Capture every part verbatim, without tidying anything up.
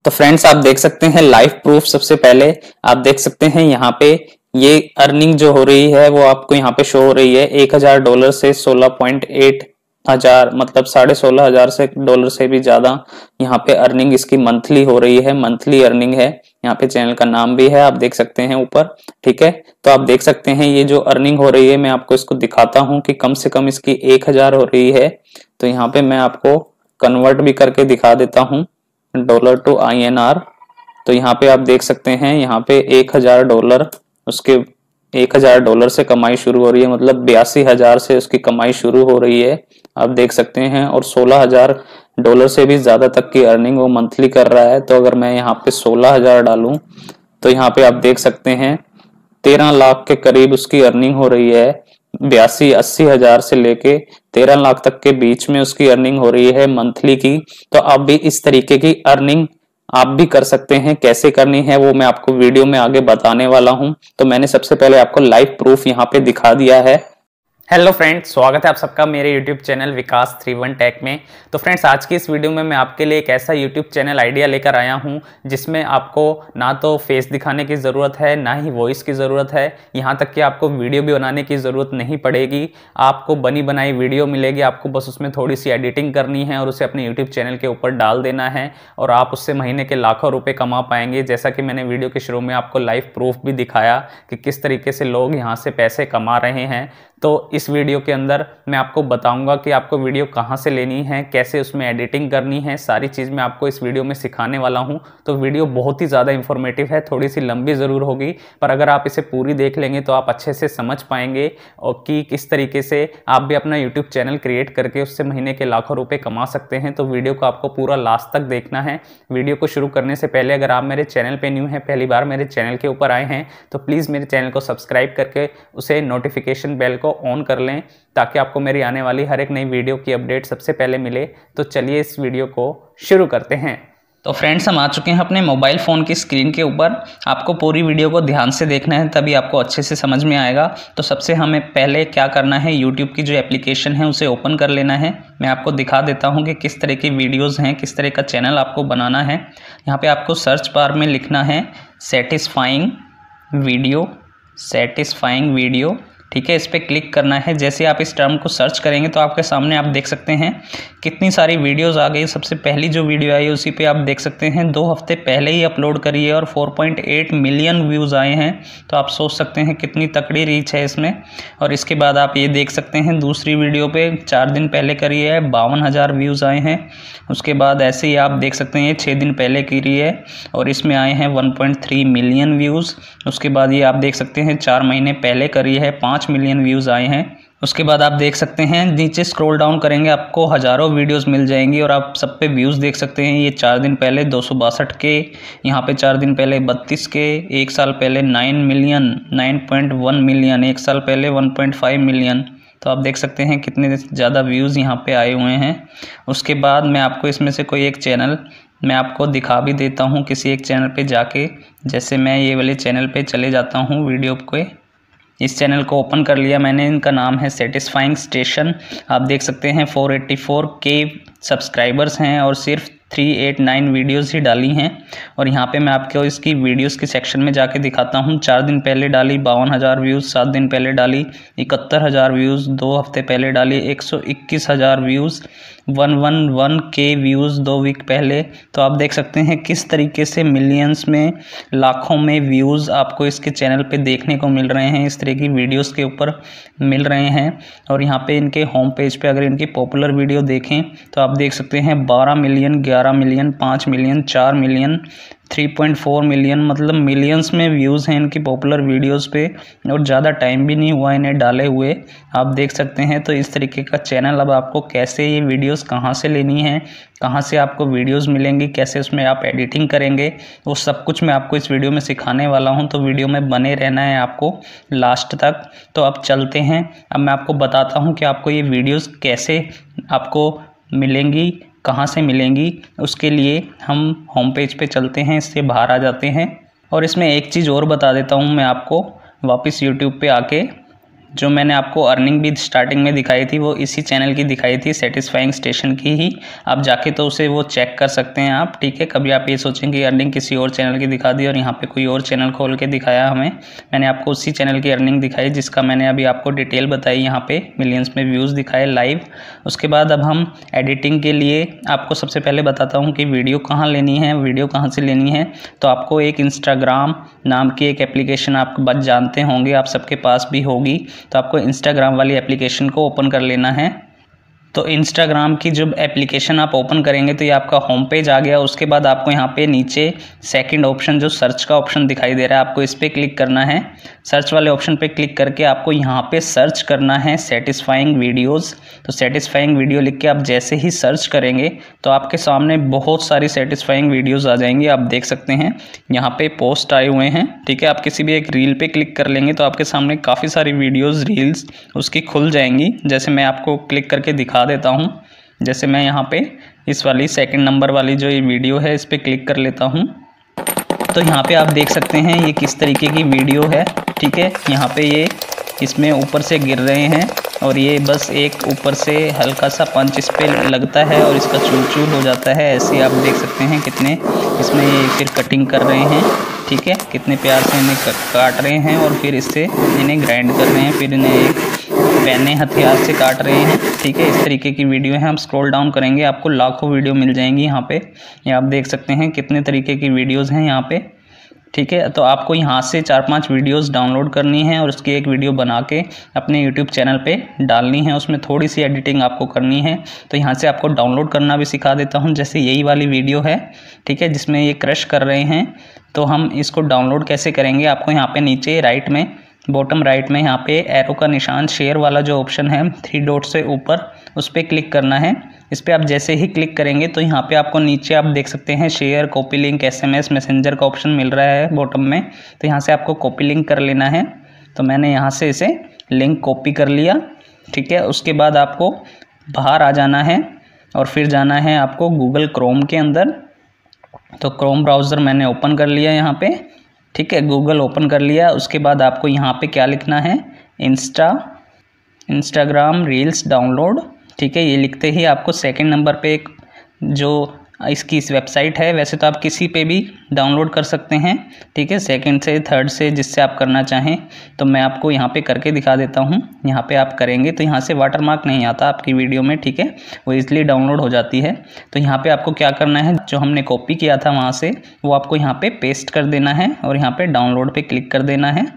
तो फ्रेंड्स आप देख सकते हैं लाइव प्रूफ। सबसे पहले आप देख सकते हैं यहाँ पे ये अर्निंग जो हो रही है वो आपको यहाँ पे शो हो रही है एक हजार डॉलर से सोलह पॉइंट आठ हजार, मतलब साढ़े सोलह हजार से डॉलर से भी ज्यादा यहाँ पे अर्निंग इसकी मंथली हो रही है। मंथली अर्निंग है। यहाँ पे चैनल का नाम भी है, आप देख सकते हैं ऊपर। ठीक है, तो आप देख सकते हैं ये जो अर्निंग हो रही है मैं आपको इसको दिखाता हूँ कि कम से कम इसकी एक हजार हो रही है। तो यहाँ पे मैं आपको कन्वर्ट भी करके दिखा देता हूँ dollar to I N R. तो यहाँ पे आप देख सकते हैं यहाँ पे एक हजार डॉलर उसके एक हजार डॉलर से कमाई शुरू हो रही है, मतलब बयासी हजार से उसकी कमाई शुरू हो रही है, आप देख सकते हैं। और सोलह हजार डॉलर से भी ज्यादा तक की अर्निंग वो मंथली कर रहा है। तो अगर मैं यहाँ पे सोलह हजार डालूं तो यहाँ पे आप देख सकते हैं तेरह लाख के करीब उसकी अर्निंग हो रही है। बयासी अस्सी हजार से लेके तेरह लाख तक के बीच में उसकी अर्निंग हो रही है मंथली की। तो आप भी इस तरीके की अर्निंग आप भी कर सकते हैं। कैसे करनी है वो मैं आपको वीडियो में आगे बताने वाला हूं। तो मैंने सबसे पहले आपको लाइव प्रूफ यहाँ पे दिखा दिया है। हेलो फ्रेंड्स, स्वागत है आप सबका मेरे YouTube channel Vikas three one tech में। तो फ्रेंड्स, आज की इस वीडियो में मैं आपके लिए एक ऐसा यूट्यूब चैनल आइडिया लेकर आया हूं जिसमें आपको ना तो फेस दिखाने की ज़रूरत है, ना ही वॉइस की ज़रूरत है, यहाँ तक कि आपको वीडियो भी बनाने की ज़रूरत नहीं पड़ेगी। आपको बनी बनाई वीडियो मिलेगी, आपको बस उसमें थोड़ी सी एडिटिंग करनी है और उसे अपने यूट्यूब चैनल के ऊपर डाल देना है और आप उससे महीने के लाखों रुपये कमा पाएंगे। जैसा कि मैंने वीडियो के शुरू में आपको लाइव प्रूफ भी दिखाया कि किस तरीके से लोग यहाँ से पैसे कमा रहे हैं। तो इस वीडियो के अंदर मैं आपको बताऊंगा कि आपको वीडियो कहां से लेनी है, कैसे उसमें एडिटिंग करनी है, सारी चीज़ मैं आपको इस वीडियो में सिखाने वाला हूं। तो वीडियो बहुत ही ज़्यादा इंफॉर्मेटिव है, थोड़ी सी लंबी ज़रूर होगी, पर अगर आप इसे पूरी देख लेंगे तो आप अच्छे से समझ पाएंगे और कि किस तरीके से आप भी अपना यूट्यूब चैनल क्रिएट करके उससे महीने के लाखों रुपये कमा सकते हैं। तो वीडियो को आपको पूरा लास्ट तक देखना है। वीडियो को शुरू करने से पहले अगर आप मेरे चैनल पर न्यू हैं, पहली बार मेरे चैनल के ऊपर आए हैं, तो प्लीज़ मेरे चैनल को सब्सक्राइब करके उसे नोटिफिकेशन बेल को ऑन कर लें ताकि आपको मेरी आने वाली हर एक नई वीडियो की अपडेट सबसे पहले मिले। तो चलिए इस वीडियो को शुरू करते हैं। तो फ्रेंड्स, हम आ चुके हैं अपने मोबाइल फ़ोन की स्क्रीन के ऊपर। आपको पूरी वीडियो को ध्यान से देखना है, तभी आपको अच्छे से समझ में आएगा। तो सबसे हमें पहले क्या करना है, यूट्यूब की जो एप्लीकेशन है उसे ओपन कर लेना है। मैं आपको दिखा देता हूं कि किस तरह की वीडियोज़ हैं, किस तरह का चैनल आपको बनाना है। यहाँ पर आपको सर्च बार में लिखना है सेटिस्फाइंग वीडियो, सेटिस्फाइंग वीडियो। ठीक है, इस पर क्लिक करना है। जैसे आप इस टर्म को सर्च करेंगे तो आपके सामने आप देख सकते हैं कितनी सारी वीडियोस आ गई। सबसे पहली जो वीडियो आई उसी पे आप देख सकते हैं दो हफ्ते पहले ही अपलोड करी है और चार पॉइंट आठ मिलियन व्यूज़ आए हैं। तो आप सोच सकते हैं कितनी तकड़ी रीच है इसमें। और इसके बाद आप ये देख सकते हैं दूसरी वीडियो पे चार दिन पहले करी है, बावन हज़ार व्यूज़ आए हैं। उसके बाद ऐसे ही आप देख सकते हैं छः दिन पहले करी है और इसमें आए हैं one point three million views. उसके बाद ये आप देख सकते हैं चार महीने पहले करी है, पाँच मिलियन व्यूज़ आए हैं। उसके बाद आप देख सकते हैं नीचे स्क्रॉल डाउन करेंगे आपको हज़ारों वीडियोस मिल जाएंगी और आप सब पे व्यूज़ देख सकते हैं। ये चार दिन पहले दो सौ बासठ के, यहाँ पे चार दिन पहले बत्तीस के, एक साल पहले nine million, nine point one million, एक साल पहले वन पॉइंट फाइव मिलियन। तो आप देख सकते हैं कितने ज़्यादा व्यूज़ यहाँ पे आए हुए हैं। उसके बाद मैं आपको इसमें से कोई एक चैनल मैं आपको दिखा भी देता हूँ किसी एक चैनल पे जाके। जैसे मैं ये वाले चैनल पे चले जाता हूँ, वीडियो को इस चैनल को ओपन कर लिया मैंने। इनका नाम है सेटिस्फाइंग स्टेशन। आप देख सकते हैं चार सौ चौरासी के सब्सक्राइबर्स हैं और सिर्फ तीन सौ नवासी वीडियोस ही डाली हैं। और यहाँ पे मैं आपको इसकी वीडियोस के सेक्शन में जाके दिखाता हूँ। चार दिन पहले डाली बावन हज़ार व्यूज़, सात दिन पहले डाली इकहत्तर हज़ार व्यूज़, दो हफ्ते पहले डाली एक सौ इक्कीस हज़ार व्यूज़, वन वन वन के व्यूज़ दो वीक पहले। तो आप देख सकते हैं किस तरीके से मिलियंस में, लाखों में व्यूज़ आपको इसके चैनल पे देखने को मिल रहे हैं। इस तरह की वीडियोस के ऊपर मिल रहे हैं। और यहाँ पे इनके होम पेज पे अगर इनकी पॉपुलर वीडियो देखें तो आप देख सकते हैं बारह मिलियन, ग्यारह मिलियन, पाँच मिलियन, चार मिलियन, तीन पॉइंट चार मिलियन, मतलब मिलियंस में व्यूज़ हैं इनकी पॉपुलर वीडियोस पे। और ज़्यादा टाइम भी नहीं हुआ इन्हें डाले हुए, आप देख सकते हैं। तो इस तरीके का चैनल अब आपको कैसे ये वीडियोस कहाँ से लेनी है, कहाँ से आपको वीडियोस मिलेंगी, कैसे उसमें आप एडिटिंग करेंगे, वो सब कुछ मैं आपको इस वीडियो में सिखाने वाला हूँ। तो वीडियो में बने रहना है आपको लास्ट तक। तो अब चलते हैं, अब मैं आपको बताता हूँ कि आपको ये वीडियोज़ कैसे आपको मिलेंगी, कहाँ से मिलेंगी। उसके लिए हम होम पेज पे चलते हैं, इससे बाहर आ जाते हैं। और इसमें एक चीज़ और बता देता हूँ मैं आपको, वापस यूट्यूब पे आके जो मैंने आपको अर्निंग भी स्टार्टिंग में दिखाई थी वो इसी चैनल की दिखाई थी, सेटिस्फाइंग स्टेशन की ही। आप जाके तो उसे वो चेक कर सकते हैं आप, ठीक है। कभी आप ये सोचेंगे कि अर्निंग किसी और चैनल की दिखा दी और यहाँ पे कोई और चैनल खोल के दिखाया हमें, मैंने आपको उसी चैनल की अर्निंग दिखाई जिसका मैंने अभी आपको डिटेल बताई, यहाँ पे मिलियंस में व्यूज़ दिखाए लाइव। उसके बाद अब हम एडिटिंग के लिए आपको सबसे पहले बताता हूँ कि वीडियो कहाँ लेनी है, वीडियो कहाँ से लेनी है। तो आपको एक इंस्टाग्राम नाम की एक एप्लीकेशन आप बस जानते होंगे, आप सबके पास भी होगी। तो आपको इंस्टाग्राम वाली एप्लीकेशन को ओपन कर लेना है। तो इंस्टाग्राम की जब एप्लीकेशन आप ओपन करेंगे तो ये आपका होम पेज आ गया। उसके बाद आपको यहाँ पे नीचे सेकंड ऑप्शन जो सर्च का ऑप्शन दिखाई दे रहा है, आपको इस पर क्लिक करना है। सर्च वाले ऑप्शन पे क्लिक करके आपको यहाँ पे सर्च करना है सेटिस्फाइंग वीडियोस। तो सेटिस्फाइंग वीडियो लिख के आप जैसे ही सर्च करेंगे तो आपके सामने बहुत सारी सेटिस्फाइंग वीडियोस आ जाएंगी। आप देख सकते हैं यहाँ पे पोस्ट आए हुए हैं, ठीक है। आप किसी भी एक रील पे क्लिक कर लेंगे तो आपके सामने काफ़ी सारी वीडियोज़ रील्स उसकी खुल जाएंगी। जैसे मैं आपको क्लिक करके दिखा देता हूं। जैसे मैं यहाँ पे इस वाली सेकंड नंबर वाली जो ये वीडियो है इस पर क्लिक कर लेता हूं। तो यहाँ पे आप देख सकते हैं ये किस तरीके की वीडियो है, ठीक है। यहाँ पे ये इसमें ऊपर से गिर रहे हैं और ये बस एक ऊपर से हल्का सा पंच इस पर लगता है और इसका चूर चूर हो जाता है। ऐसे आप देख सकते हैं कितने इसमें ये फिर कटिंग कर रहे हैं, ठीक है। कितने प्यार से इन्हें काट रहे हैं और फिर इससे इन्हें ग्राइंड कर रहे हैं, फिर इन्हें एक पैने हथियार से काट रहे हैं, ठीक है। इस तरीके की वीडियो है। हम स्क्रॉल डाउन करेंगे आपको लाखों वीडियो मिल जाएंगी यहाँ पे। ये आप देख सकते हैं कितने तरीके की वीडियोज़ हैं यहाँ पे, ठीक है। तो आपको यहाँ से चार पांच वीडियोस डाउनलोड करनी है और उसकी एक वीडियो बना के अपने यूट्यूब चैनल पे डालनी है। उसमें थोड़ी सी एडिटिंग आपको करनी है। तो यहाँ से आपको डाउनलोड करना भी सिखा देता हूँ। जैसे यही वाली वीडियो है, ठीक है, जिसमें ये क्रश कर रहे हैं। तो हम इसको डाउनलोड कैसे करेंगे, आपको यहाँ पे नीचे राइट में बॉटम राइट में यहाँ पे एरो का निशान शेयर वाला जो ऑप्शन है थ्री डॉट से ऊपर, उस पर क्लिक करना है। इस पर आप जैसे ही क्लिक करेंगे तो यहाँ पे आपको नीचे आप देख सकते हैं share, copy link, SMS, messenger का ऑप्शन मिल रहा है बॉटम में। तो यहाँ से आपको कॉपी लिंक कर लेना है। तो मैंने यहाँ से इसे लिंक कॉपी कर लिया, ठीक है। उसके बाद आपको बाहर आ जाना है और फिर जाना है आपको गूगल क्रोम के अंदर। तो क्रोम ब्राउज़र मैंने ओपन कर लिया यहाँ पे, ठीक है, गूगल ओपन कर लिया। उसके बाद आपको यहाँ पे क्या लिखना है, इंस्टा इंस्टाग्राम रील्स डाउनलोड, ठीक है। ये लिखते ही आपको सेकंड नंबर पे एक जो इसकी इस वेबसाइट है, वैसे तो आप किसी पे भी डाउनलोड कर सकते हैं, ठीक है, सेकंड से थर्ड से जिससे आप करना चाहें। तो मैं आपको यहाँ पे करके दिखा देता हूँ। यहाँ पे आप करेंगे तो यहाँ से वाटरमार्क नहीं आता आपकी वीडियो में, ठीक है, वो इसलिए डाउनलोड हो जाती है। तो यहाँ पे आपको क्या करना है, जो हमने कॉपी किया था वहाँ से वो आपको यहाँ पे पेस्ट कर देना है और यहाँ पे डाउनलोड पे क्लिक कर देना है।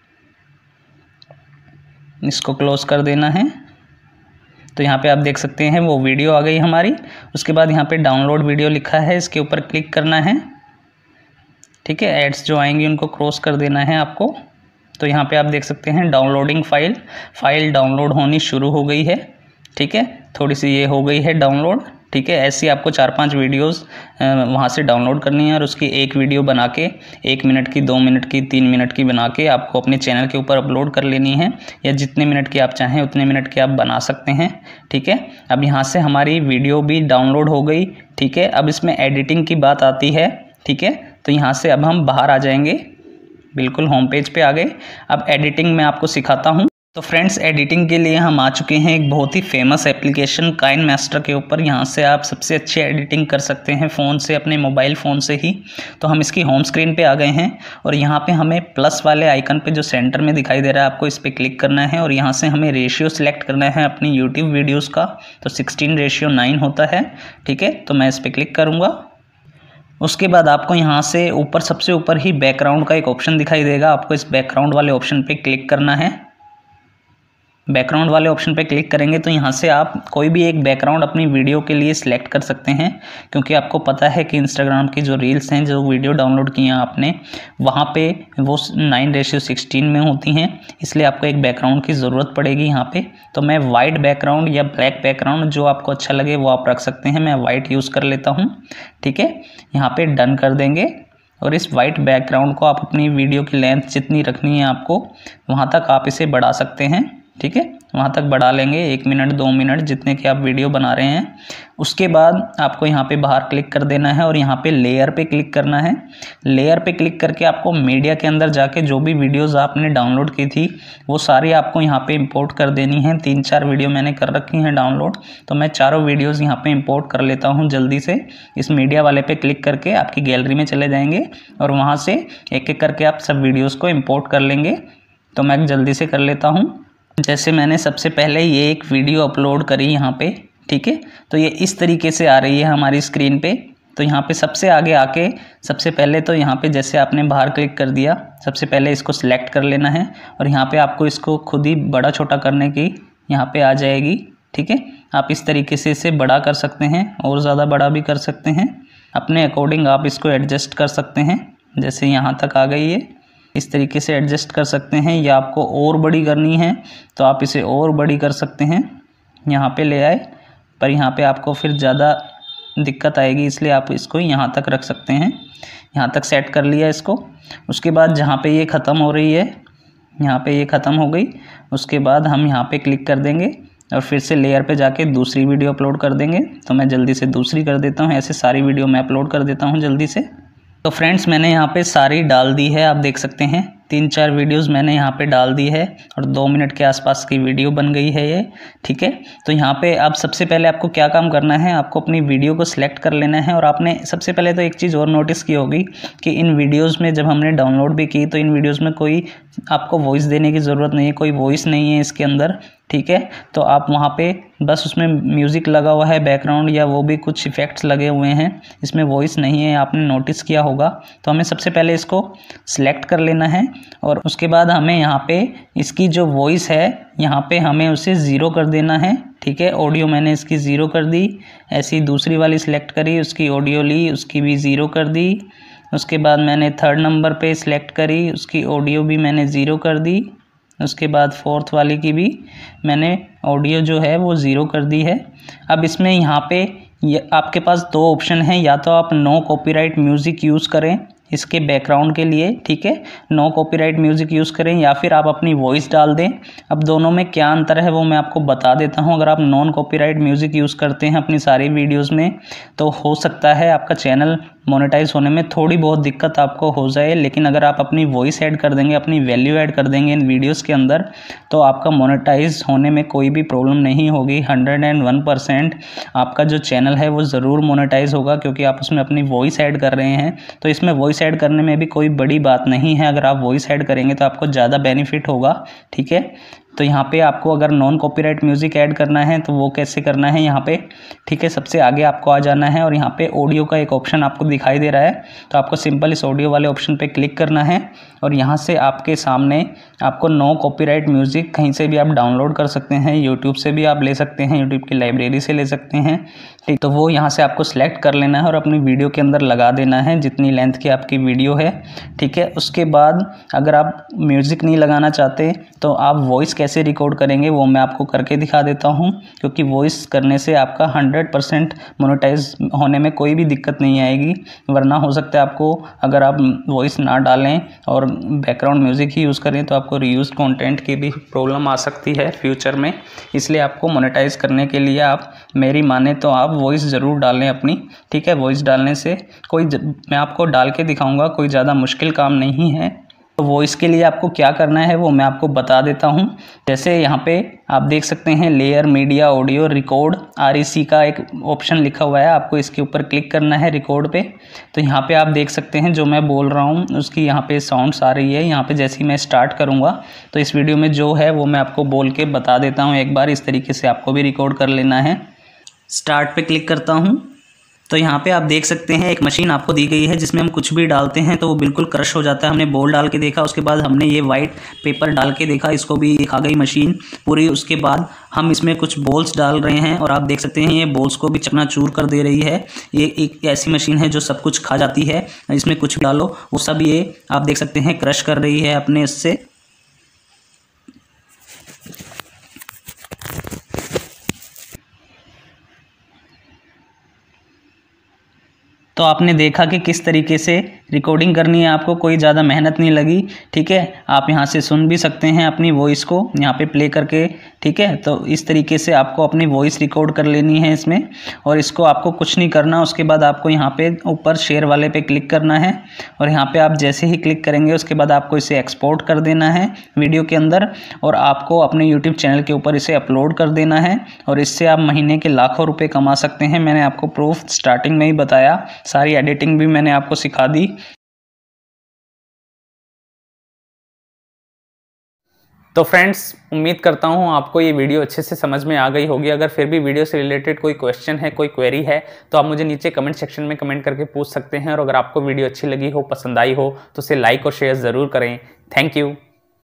इसको क्लोज कर देना है। तो यहाँ पे आप देख सकते हैं वो वीडियो आ गई हमारी। उसके बाद यहाँ पे डाउनलोड वीडियो लिखा है, इसके ऊपर क्लिक करना है, ठीक है। एड्स जो आएंगी उनको क्रॉस कर देना है आपको। तो यहाँ पे आप देख सकते हैं डाउनलोडिंग फाइल फाइल डाउनलोड होनी शुरू हो गई है, ठीक है। थोड़ी सी ये हो गई है डाउनलोड, ठीक है। ऐसी आपको चार पांच वीडियोस वहाँ से डाउनलोड करनी है और उसकी एक वीडियो बना के एक मिनट की, दो मिनट की, तीन मिनट की बना के आपको अपने चैनल के ऊपर अपलोड कर लेनी है। या जितने मिनट की आप चाहें उतने मिनट की आप बना सकते हैं, ठीक है। अब यहाँ से हमारी वीडियो भी डाउनलोड हो गई, ठीक है। अब इसमें एडिटिंग की बात आती है, ठीक है। तो यहाँ से अब हम बाहर आ जाएंगे, बिल्कुल होम पेज पे आ गए। अब एडिटिंग मैं आपको सिखाता हूँ। तो फ्रेंड्स, एडिटिंग के लिए हम आ चुके हैं एक बहुत ही फेमस एप्लीकेशन काइनमास्टर के ऊपर। यहाँ से आप सबसे अच्छी एडिटिंग कर सकते हैं फ़ोन से, अपने मोबाइल फ़ोन से ही। तो हम इसकी होम स्क्रीन पे आ गए हैं और यहाँ पे हमें प्लस वाले आइकन पे जो सेंटर में दिखाई दे रहा है आपको इस पर क्लिक करना है और यहाँ से हमें रेशियो सिलेक्ट करना है अपनी यूट्यूब वीडियोज़ का। तो सिक्सटीन रेशियो नाइन होता है, ठीक है। तो मैं इस पर क्लिक करूँगा। उसके बाद आपको यहाँ से ऊपर सबसे ऊपर ही बैकग्राउंड का एक ऑप्शन दिखाई देगा, आपको इस बैकग्राउंड वाले ऑप्शन पे क्लिक करना है। बैकग्राउंड वाले ऑप्शन पे क्लिक करेंगे तो यहाँ से आप कोई भी एक बैकग्राउंड अपनी वीडियो के लिए सिलेक्ट कर सकते हैं, क्योंकि आपको पता है कि इंस्टाग्राम की जो रील्स हैं, जो वीडियो डाउनलोड की हैं आपने, वहाँ पे वो नाइन रेशियो सिक्सटीन में होती हैं, इसलिए आपको एक बैकग्राउंड की ज़रूरत पड़ेगी यहाँ पे। तो मैं वाइट बैकग्राउंड या ब्लैक बैकग्राउंड जो आपको अच्छा लगे वो आप रख सकते हैं। मैं वाइट यूज़ कर लेता हूँ, ठीक है। यहाँ पर डन कर देंगे और इस वाइट बैकग्राउंड को आप अपनी वीडियो की लेंथ जितनी रखनी है आपको वहाँ तक आप इसे बढ़ा सकते हैं, ठीक है। वहाँ तक बढ़ा लेंगे, एक मिनट दो मिनट जितने की आप वीडियो बना रहे हैं। उसके बाद आपको यहाँ पे बाहर क्लिक कर देना है और यहाँ पे लेयर पे क्लिक करना है। लेयर पे क्लिक करके आपको मीडिया के अंदर जाके जो भी वीडियोस आपने डाउनलोड की थी वो सारी आपको यहाँ पे इंपोर्ट कर देनी है। तीन चार वीडियो मैंने कर रखी हैं डाउनलोड, तो मैं चारों वीडियोज़ यहाँ पे इंपोर्ट कर लेता हूँ जल्दी से। इस मीडिया वाले पे क्लिक करके आपकी गैलरी में चले जाएंगे और वहाँ से एक एक करके आप सब वीडियोज़ को इम्पोर्ट कर लेंगे। तो मैं जल्दी से कर लेता हूँ। जैसे मैंने सबसे पहले ये एक वीडियो अपलोड करी यहाँ पे, ठीक है, तो ये इस तरीके से आ रही है हमारी स्क्रीन पे। तो यहाँ पे सबसे आगे आके सबसे पहले तो यहाँ पे जैसे आपने बाहर क्लिक कर दिया, सबसे पहले इसको सिलेक्ट कर लेना है और यहाँ पे आपको इसको खुद ही बड़ा छोटा करने की यहाँ पे आ जाएगी, ठीक है। आप इस तरीके से इसे बड़ा कर सकते हैं और ज़्यादा बड़ा भी कर सकते हैं, अपने अकॉर्डिंग आप इसको एडजस्ट कर सकते हैं। जैसे यहाँ तक आ गई है, इस तरीके से एडजस्ट कर सकते हैं, या आपको और बड़ी करनी है तो आप इसे और बड़ी कर सकते हैं। यहाँ पे ले आए, पर यहाँ पे आपको फिर ज़्यादा दिक्कत आएगी, इसलिए आप इसको यहाँ तक रख सकते हैं। यहाँ तक सेट कर लिया इसको। उसके बाद जहाँ पे ये ख़त्म हो रही है, यहाँ पे ये ख़त्म हो गई, उसके बाद हम यहाँ पे क्लिक कर देंगे और फिर से लेयर पे जाके दूसरी वीडियो अपलोड कर देंगे। तो मैं जल्दी से दूसरी कर देता हूँ, ऐसे सारी वीडियो मैं अपलोड कर देता हूँ जल्दी से। तो फ्रेंड्स मैंने यहाँ पे सारी डाल दी है, आप देख सकते हैं तीन चार वीडियोस मैंने यहाँ पे डाल दी है और दो मिनट के आसपास की वीडियो बन गई है ये, ठीक है। तो यहाँ पे अब सबसे पहले आपको क्या काम करना है, आपको अपनी वीडियो को सिलेक्ट कर लेना है। और आपने सबसे पहले तो एक चीज़ और नोटिस की होगी कि इन वीडियोज़ में जब हमने डाउनलोड भी की तो इन वीडियोज़ में कोई आपको वॉइस देने की ज़रूरत नहीं है, कोई वॉइस नहीं है इसके अंदर, ठीक है। तो आप वहाँ पे बस उसमें म्यूज़िक लगा हुआ है बैकग्राउंड, या वो भी कुछ इफ़ेक्ट्स लगे हुए हैं, इसमें वॉइस नहीं है, आपने नोटिस किया होगा। तो हमें सबसे पहले इसको सिलेक्ट कर लेना है और उसके बाद हमें यहाँ पे इसकी जो वॉइस है यहाँ पे हमें उसे ज़ीरो कर देना है, ठीक है। ऑडियो मैंने इसकी ज़ीरो कर दी, ऐसी दूसरी वाली सिलेक्ट करी, उसकी ऑडियो ली, उसकी भी ज़ीरो कर दी। उसके बाद मैंने थर्ड नंबर पे सिलेक्ट करी, उसकी ऑडियो भी मैंने ज़ीरो कर दी। उसके बाद फोर्थ वाली की भी मैंने ऑडियो जो है वो ज़ीरो कर दी है। अब इसमें यहाँ पे ये आपके पास दो ऑप्शन हैं, या तो आप नो कॉपीराइट म्यूज़िक यूज़ करें इसके बैकग्राउंड के लिए, ठीक है, नो कॉपीराइट म्यूज़िक यूज़ करें, या फिर आप अपनी वॉइस डाल दें। अब दोनों में क्या अंतर है वो मैं आपको बता देता हूं। अगर आप नॉन कॉपीराइट म्यूज़िक यूज़ करते हैं अपनी सारी वीडियोस में तो हो सकता है आपका चैनल मोनेटाइज होने में थोड़ी बहुत दिक्कत आपको हो जाए, लेकिन अगर आप अपनी वॉइस ऐड कर देंगे, अपनी वैल्यू ऐड कर देंगे इन वीडियोस के अंदर, तो आपका मोनेटाइज होने में कोई भी प्रॉब्लम नहीं होगी। हंड्रेड एंड वन परसेंट आपका जो चैनल है वो ज़रूर मोनेटाइज होगा, क्योंकि आप उसमें अपनी वॉइस ऐड कर रहे हैं। तो इसमें वॉइस ऐड करने में भी कोई बड़ी बात नहीं है, अगर आप वॉइस ऐड करेंगे तो आपको ज़्यादा बेनिफिट होगा, ठीक है। तो यहाँ पे आपको अगर नॉन कॉपीराइट म्यूज़िक ऐड करना है तो वो कैसे करना है यहाँ पे, ठीक है। सबसे आगे आपको आ जाना है और यहाँ पे ऑडियो का एक ऑप्शन आपको दिखाई दे रहा है, तो आपको सिंपल इस ऑडियो वाले ऑप्शन पे क्लिक करना है और यहाँ से आपके सामने आपको नो कॉपीराइट म्यूज़िक कहीं से भी आप डाउनलोड कर सकते हैं, यूट्यूब से भी आप ले सकते हैं, यूट्यूब की लाइब्रेरी से ले सकते हैं, ठीक। तो वो यहाँ से आपको सिलेक्ट कर लेना है और अपनी वीडियो के अंदर लगा देना है जितनी लेंथ की आपकी वीडियो है, ठीक है। उसके बाद अगर आप म्यूज़िक नहीं लगाना चाहते तो आप वॉइस कैसे रिकॉर्ड करेंगे वो मैं आपको करके दिखा देता हूँ, क्योंकि वॉइस करने से आपका हंड्रेड परसेंट मोनेटाइज होने में कोई भी दिक्कत नहीं आएगी। वरना हो सकता है आपको अगर आप वॉइस ना डालें और बैकग्राउंड म्यूज़िक ही यूज़ करें तो आपको रीयूज कंटेंट की भी प्रॉब्लम आ सकती है फ्यूचर में। इसलिए आपको मोनेटाइज करने के लिए आप मेरी माने तो आप वॉइस ज़रूर डालें अपनी, ठीक है। वॉइस डालने से कोई मैं आपको डाल के दिखाऊँगा, कोई ज़्यादा मुश्किल काम नहीं है। तो वॉइस के लिए आपको क्या करना है वो मैं आपको बता देता हूं। जैसे यहाँ पे आप देख सकते हैं layer media audio record R E C का एक ऑप्शन लिखा हुआ है, आपको इसके ऊपर क्लिक करना है रिकॉर्ड पे। तो यहाँ पे आप देख सकते हैं जो मैं बोल रहा हूँ उसकी यहाँ पे साउंड्स आ रही है। यहाँ पे जैसे ही मैं स्टार्ट करूँगा तो इस वीडियो में जो है वो मैं आपको बोल के बता देता हूँ एक बार, इस तरीके से आपको भी रिकॉर्ड कर लेना है। स्टार्ट पे क्लिक करता हूँ तो यहाँ पे आप देख सकते हैं एक मशीन आपको दी गई है जिसमें हम कुछ भी डालते हैं तो वो बिल्कुल क्रश हो जाता है। हमने बॉल डाल के देखा, उसके बाद हमने ये वाइट पेपर डाल के देखा, इसको भी दिखा गई मशीन पूरी। उसके बाद हम इसमें कुछ बॉल्स डाल रहे हैं और आप देख सकते हैं ये बॉल्स को भी चकनाचूर कर दे रही है। ये एक ऐसी मशीन है जो सब कुछ खा जाती है, इसमें कुछ भी डालो वो सब ये आप देख सकते हैं क्रश कर रही है अपने इससे। तो आपने देखा कि किस तरीके से रिकॉर्डिंग करनी है आपको, कोई ज़्यादा मेहनत नहीं लगी। ठीक है, आप यहाँ से सुन भी सकते हैं अपनी वॉइस को यहाँ पे प्ले करके। ठीक है, तो इस तरीके से आपको अपनी वॉइस रिकॉर्ड कर लेनी है इसमें, और इसको आपको कुछ नहीं करना। उसके बाद आपको यहाँ पे ऊपर शेयर वाले पे क्लिक करना है, और यहाँ पे आप जैसे ही क्लिक करेंगे उसके बाद आपको इसे एक्सपोर्ट कर देना है वीडियो के अंदर, और आपको अपने यूट्यूब चैनल के ऊपर इसे अपलोड कर देना है। और इससे आप महीने के लाखों रुपए कमा सकते हैं। मैंने आपको प्रूफ स्टार्टिंग में ही बताया, सारी एडिटिंग भी मैंने आपको सिखा दी। तो फ्रेंड्स, उम्मीद करता हूँ आपको ये वीडियो अच्छे से समझ में आ गई होगी। अगर फिर भी वीडियो से रिलेटेड कोई क्वेश्चन है, कोई क्वेरी है, तो आप मुझे नीचे कमेंट सेक्शन में कमेंट करके पूछ सकते हैं। और अगर आपको वीडियो अच्छी लगी हो, पसंद आई हो, तो उसे लाइक और शेयर ज़रूर करें। Thank you.